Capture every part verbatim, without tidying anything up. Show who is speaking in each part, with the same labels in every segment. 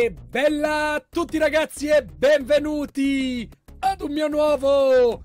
Speaker 1: E bella a tutti ragazzi e benvenuti ad un mio nuovo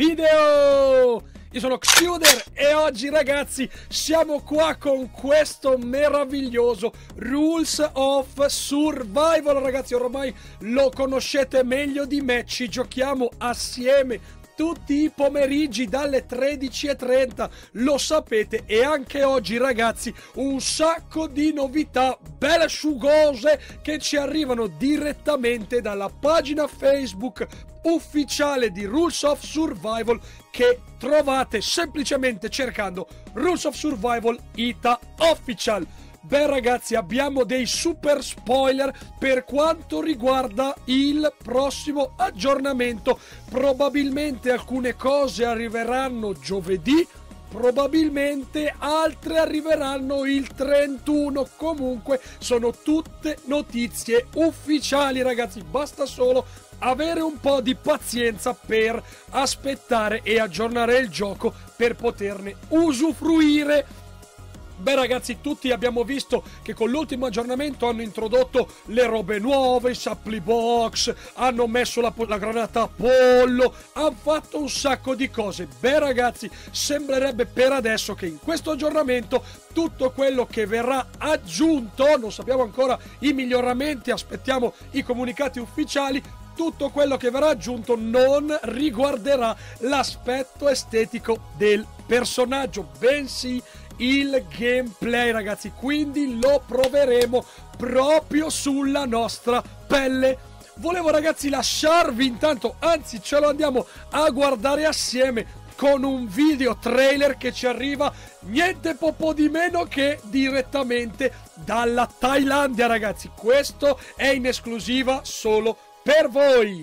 Speaker 1: video! Io sono Xuder e oggi ragazzi siamo qua con questo meraviglioso Rules of Survival. Ragazzi, ormai lo conoscete meglio di me, ci giochiamo assieme tutti i pomeriggi dalle tredici e trenta, lo sapete, e anche oggi ragazzi un sacco di novità belle sugose che ci arrivano direttamente dalla pagina Facebook ufficiale di Rules of Survival, che trovate semplicemente cercando Rules of Survival Ita Official. Beh ragazzi, abbiamo dei super spoiler per quanto riguarda il prossimo aggiornamento. Probabilmente alcune cose arriveranno giovedì, probabilmente altre arriveranno il trentuno. Comunque sono tutte notizie ufficiali ragazzi, basta solo avere un po' di pazienza per aspettare e aggiornare il gioco per poterne usufruire. Beh ragazzi, tutti abbiamo visto che con l'ultimo aggiornamento hanno introdotto le robe nuove, i supply box, hanno messo la, la granata a pollo, hanno fatto un sacco di cose. Beh ragazzi, sembrerebbe per adesso che in questo aggiornamento tutto quello che verrà aggiunto, non sappiamo ancora i miglioramenti, aspettiamo i comunicati ufficiali, tutto quello che verrà aggiunto non riguarderà l'aspetto estetico del personaggio, bensì il gameplay ragazzi, quindi lo proveremo proprio sulla nostra pelle. Volevo ragazzi lasciarvi intanto, anzi ce lo andiamo a guardare assieme con un video trailer che ci arriva niente po' di meno che direttamente dalla Thailandia ragazzi. Questo è in esclusiva solo per voi.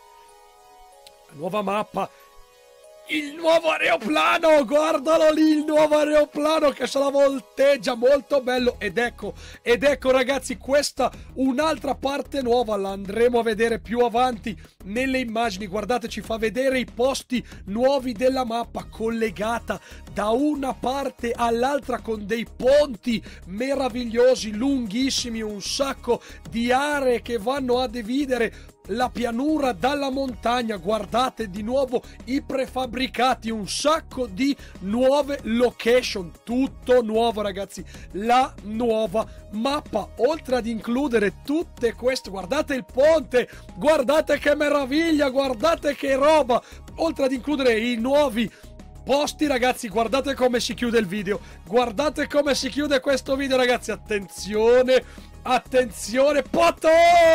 Speaker 1: La nuova mappa, il nuovo aeroplano, guardalo lì, il nuovo aeroplano che se la volteggia, molto bello. Ed ecco, ed ecco ragazzi, questa un'altra parte nuova, la andremo a vedere più avanti nelle immagini. Guardate, ci fa vedere i posti nuovi della mappa, collegata da una parte all'altra con dei ponti meravigliosi, lunghissimi, un sacco di aree che vanno a dividere la pianura dalla montagna. Guardate di nuovo i prefabbricati, un sacco di nuove location, tutto nuovo ragazzi, la nuova mappa, oltre ad includere tutte queste, guardate il ponte, guardate che meraviglia, guardate che roba, oltre ad includere i nuovi posti ragazzi. Guardate come si chiude il video, guardate come si chiude questo video ragazzi, attenzione, attenzione, poto!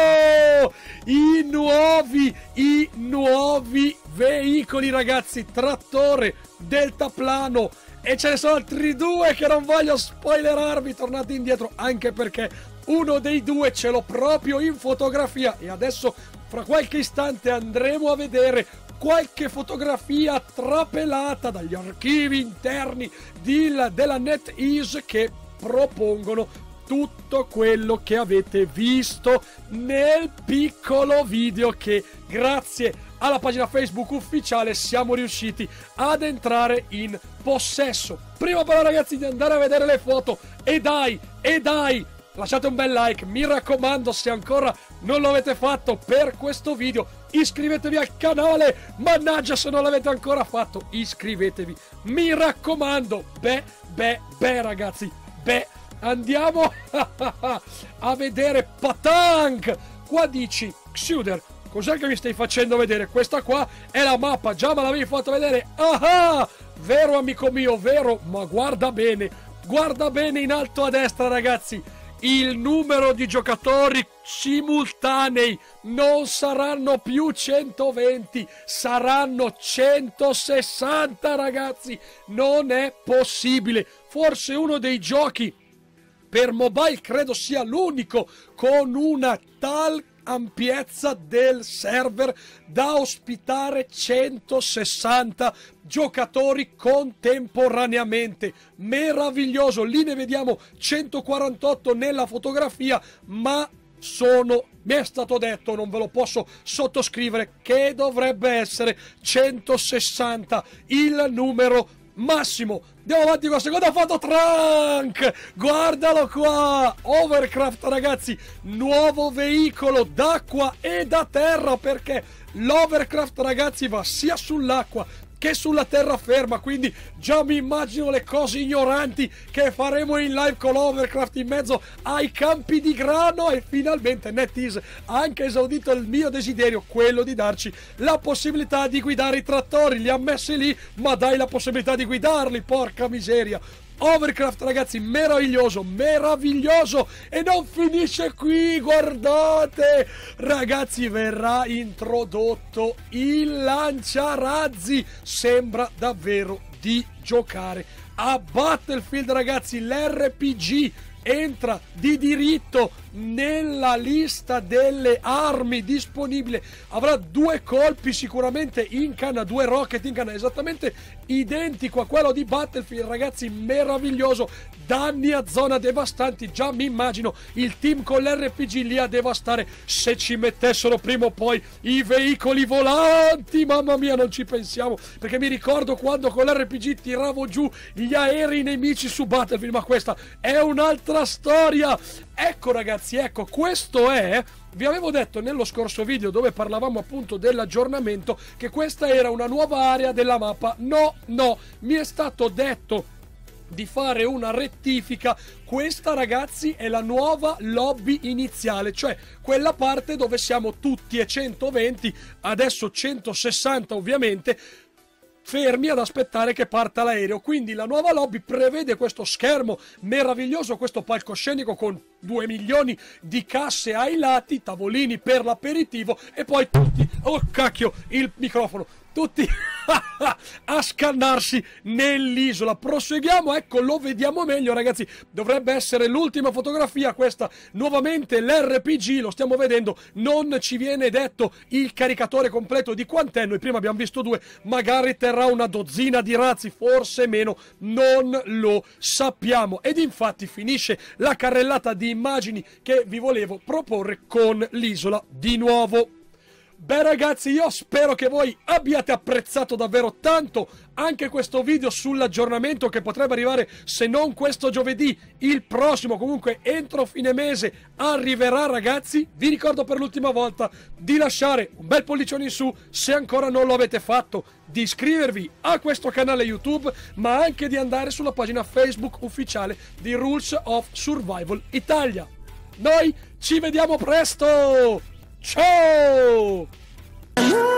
Speaker 1: I nuovi, i nuovi veicoli ragazzi, trattore, deltaplano, e ce ne sono altri due che non voglio spoilerarvi, tornate indietro, anche perché uno dei due ce l'ho proprio in fotografia e adesso fra qualche istante andremo a vedere qualche fotografia trapelata dagli archivi interni di, della NetEase, che propongono tutto quello che avete visto nel piccolo video che grazie alla pagina Facebook ufficiale siamo riusciti ad entrare in possesso. Prima però ragazzi di andare a vedere le foto, e dai, e dai, lasciate un bel like, mi raccomando, se ancora non lo avete fatto per questo video, iscrivetevi al canale, mannaggia se non l'avete ancora fatto, iscrivetevi, mi raccomando. Beh, beh, beh ragazzi, beh, andiamo a vedere Patang. Qua dici, Xuder, cos'è che mi stai facendo vedere? Questa qua è la mappa, già me l'avevi fatto vedere. Ah, vero amico mio, vero, ma guarda bene, guarda bene in alto a destra ragazzi, il numero di giocatori simultanei non saranno più centoventi, saranno centosessanta ragazzi, non è possibile. Forse uno dei giochi per mobile, credo sia l'unico con una tal ampiezza del server da ospitare centosessanta giocatori contemporaneamente. Meraviglioso, lì ne vediamo centoquarantotto nella fotografia, ma sono, mi è stato detto, non ve lo posso sottoscrivere, che dovrebbe essere centosessanta il numero massimo. Andiamo avanti con la seconda foto. Trunk, guardalo qua. Hovercraft, ragazzi, nuovo veicolo d'acqua e da terra, perché l'Hovercraft, ragazzi, va sia sull'acqua che sulla terraferma, quindi già mi immagino le cose ignoranti che faremo in live con l'Hovercraft in mezzo ai campi di grano. E finalmente NetEase ha anche esaudito il mio desiderio, quello di darci la possibilità di guidare i trattori. Li ha messi lì, ma dai la possibilità di guidarli, porca miseria. Hovercraft, ragazzi, meraviglioso, meraviglioso. E non finisce qui, guardate, ragazzi, verrà introdotto il lanciarazzi. Sembra davvero di giocare a Battlefield, ragazzi. L'R P G entra di diritto nella lista delle armi disponibili. Avrà due colpi sicuramente in canna, due rocket in canna, esattamente identico a quello di Battlefield, ragazzi, meraviglioso. Danni a zona devastanti. Già mi immagino il team con l'R P G lì a devastare. Se ci mettessero prima o poi i veicoli volanti, mamma mia, non ci pensiamo, perché mi ricordo quando con l'R P G tiravo giù gli aerei nemici su Battlefield, ma questa è un'altra storia. Ecco, ragazzi, ecco, questo è... Vi avevo detto nello scorso video, dove parlavamo appunto dell'aggiornamento, che questa era una nuova area della mappa. No, no, mi è stato detto di fare una rettifica. Questa, ragazzi, è la nuova lobby iniziale, cioè quella parte dove siamo tutti e centoventi, adesso centosessanta ovviamente, fermi ad aspettare che parta l'aereo. Quindi la nuova lobby prevede questo schermo meraviglioso, questo palcoscenico con due milioni di casse ai lati, tavolini per l'aperitivo e poi tutti, oh cacchio, il microfono, tutti a scannarsi nell'isola. Proseguiamo, ecco, lo vediamo meglio, ragazzi. Dovrebbe essere l'ultima fotografia questa. Nuovamente l'R P G, lo stiamo vedendo, non ci viene detto il caricatore completo di quant'è. Noi prima abbiamo visto due, magari terrà una dozzina di razzi, forse meno, non lo sappiamo. Ed infatti finisce la carrellata di immagini che vi volevo proporre con l'isola di nuovo. Beh, ragazzi, io spero che voi abbiate apprezzato davvero tanto anche questo video sull'aggiornamento che potrebbe arrivare, se non questo giovedì, il prossimo, comunque entro fine mese arriverà, ragazzi. Vi ricordo per l'ultima volta di lasciare un bel pollicione in su se ancora non lo avete fatto, di iscrivervi a questo canale YouTube, ma anche di andare sulla pagina Facebook ufficiale di Rules of Survival Italia. Noi ci vediamo presto! Ciao!